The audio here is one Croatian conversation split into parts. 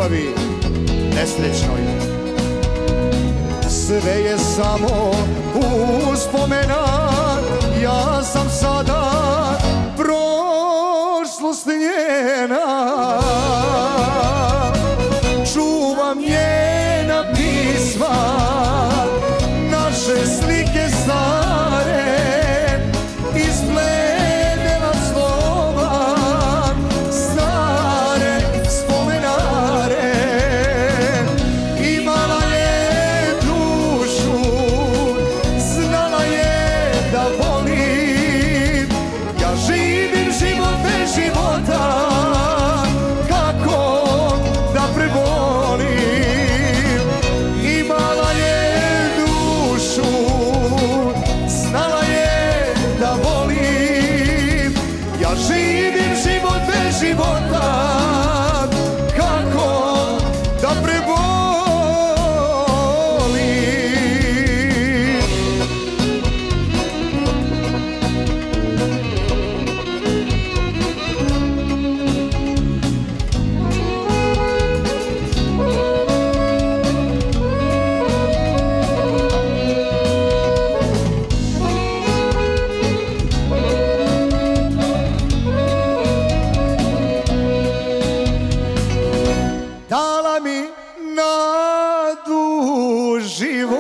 ljubavi nesrećnoj. Sve je samo uspomena, ja sam sada prošlost njena. Čuvam njena pisma, naše slike stare, izbledela slova, stare spomenare. Imala je dušu, znala je da volim, ja živim život bez života, kako da prebolim. Imala je dušu, znala je da volim, ja živim život bez života, kako da prebolim. Dala mi nadu život,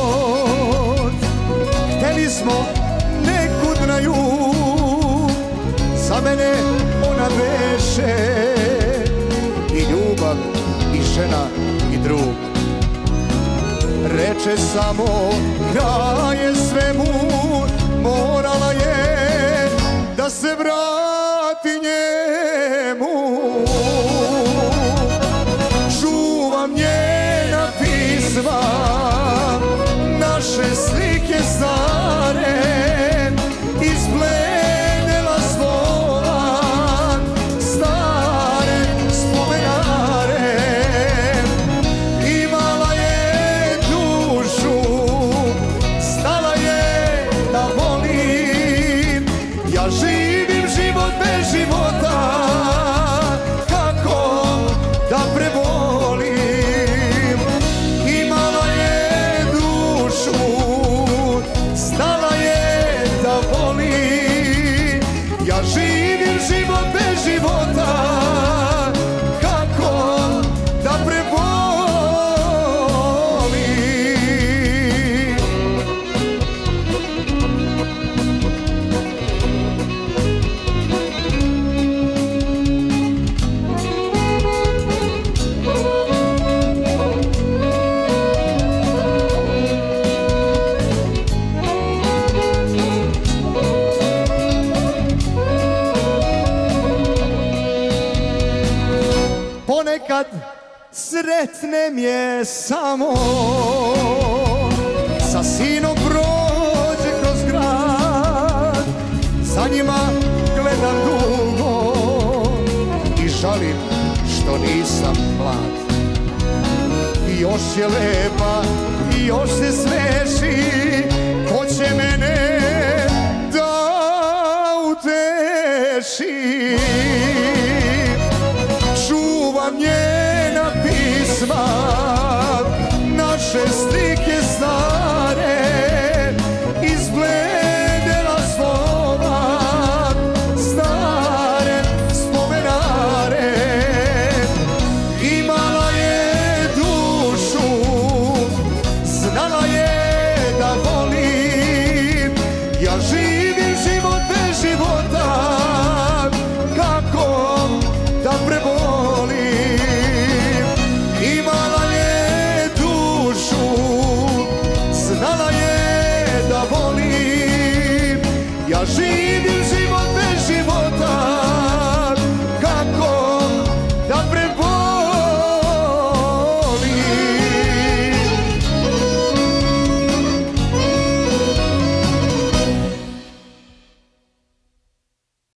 hteli smo nekud na jug, za mene ona beše i ljubav i žena i drug. Reče samo kraj je svemu, morala je da se vrati njemu. Čuvam njena pisma, naše slike stare, izbledela slova, stare spomenare. Imala je dušu, znala je da volim, ja živim život bez života, kako da prebolim. Imala je dušu, znala je da volim, ja živim život bez života, kako da prebolim. Ponekad sretnem je samo, sa sinom prođe kroz grad, za njima gledam dugo i žalim što nisam mlad. I još je lepa i još se smeši, hoće mene da uteši. Čuvam njena pisma, naše slike stare, izbledela slova, stare spomenare. Imala je dušu, znala je da volim, ja živim život bez života, kako da prebolim. Imala je dušu, znala je da volim, ja živim